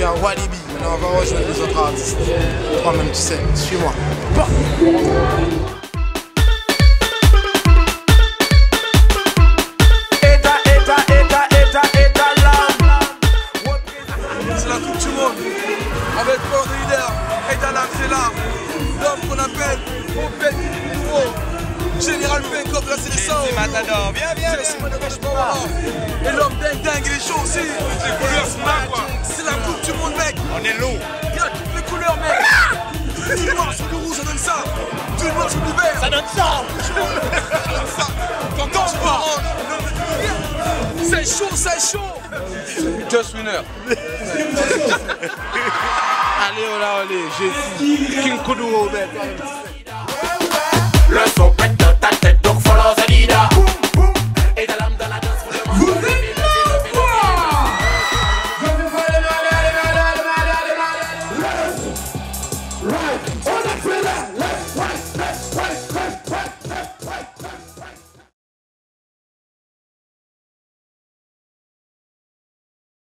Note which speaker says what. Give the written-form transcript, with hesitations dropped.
Speaker 1: à Walibi. Maintenant, on va rejoindre les autres artistes. Toi-même, tu sais, suis-moi. Bon. C'est la Coupe du Monde. Avec mon leader, Edalam, c'est là. L'homme qu'on appelle Pompette Nouveau. Général Fink comme la sélection.
Speaker 2: Matador, viens.
Speaker 1: Et l'homme dingue, il est chaud aussi.
Speaker 2: Les couleurs sont là, quoi.
Speaker 1: C'est la Coupe du Monde, mec.
Speaker 2: On est lourd.
Speaker 1: Il y a toutes les couleurs, mec. Du noir sur du rouge, ça donne ça. Du noir sur du vert.
Speaker 2: Ça donne ça.
Speaker 1: T'entends pas? C'est chaud. Just winner. Allez, j'ai King Kuduro, mec.
Speaker 3: Le son pète dans ta tête.